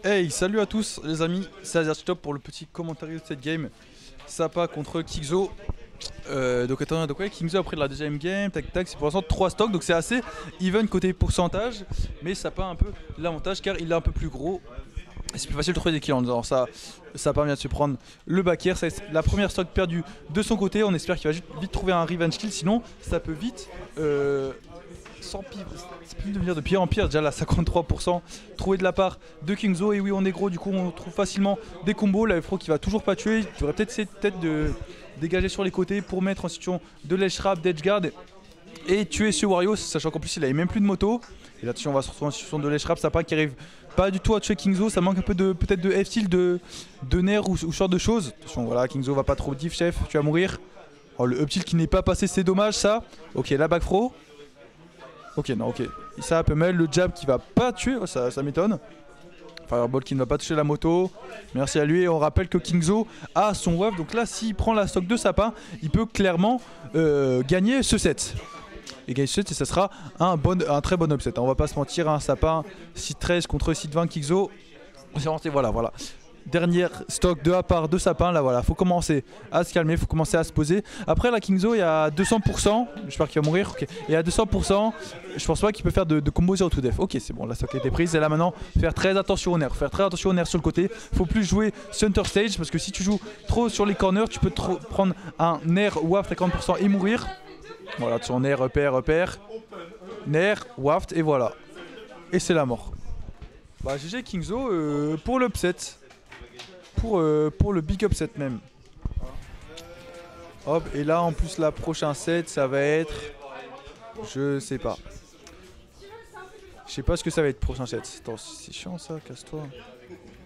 Hey, salut à tous les amis, c'est AzerTop pour le petit commentaire de cette game. Sapa contre Kingzo. Donc attends, donc ouais, Kingzo après de la deuxième game, tac tac, c'est pour l'instant 3 stocks, donc c'est assez even côté pourcentage. Mais Sapa a un peu l'avantage car il est un peu plus gros. Et c'est plus facile de trouver des kills en disant ça. Sapa vient de se prendre le back air, c'est la première stock perdue de son côté. On espère qu'il va vite trouver un revenge kill, sinon ça peut vite sans pire, ça peut devenir de pire en pire. Déjà là 53% trouvé de la part de Kingzo. Et oui, on est gros, du coup on trouve facilement des combos. La F-Pro qui va toujours pas tuer, il devrait peut-être essayer de dégager sur les côtés pour mettre en situation de ledge trap, d'edge guard et tuer ce Wario, sachant qu'en plus il avait même plus de moto. Et là-dessus on va se retrouver en situation de ledge trap. Sapa qui arrive pas du tout à tuer Kingzo, ça manque un peu de peut-être de F-tilt, de nerfs ou ce genre de choses. Attention, voilà, Kingzo va pas trop diff, chef, tu vas mourir. Oh, le up tilt qui n'est pas passé, c'est dommage ça. Ok, la back throw. Ok, non, ok. Ça, Pummel, le jab qui va pas tuer, oh, ça m'étonne. Fireball qui ne va pas toucher la moto. Merci à lui. Et on rappelle que Kingzo a son wave. Donc là, s'il prend la stock de Sapa, il peut clairement gagner ce set. Et gagner ce set, et ça sera un très bon upset. On va pas se mentir, hein, Sapa 6-13 contre 6-20 Kingzo. Voilà. Dernière stock de la part de Sapin, là voilà, faut commencer à se calmer, faut commencer à se poser. Après la Kingzo il y a 200%, j'espère qu'il va mourir, ok. Et à 200%, je pense pas qu'il peut faire de combo 0 to death. Ok, c'est bon, la stock a été prise. Et là maintenant, faire très attention au nerf, sur le côté. Faut plus jouer center stage parce que si tu joues trop sur les corners, tu peux prendre un nerf waft à 40% et mourir. Voilà, son nerf, repère, nerf, waft et voilà. Et c'est la mort. Bah GG Kingzo pour l'upset. Pour le big upset même. Hop, et là en plus la prochain set ça va être... Je sais pas. Je sais pas ce que ça va être prochain set. Attends, c'est chiant ça, casse-toi.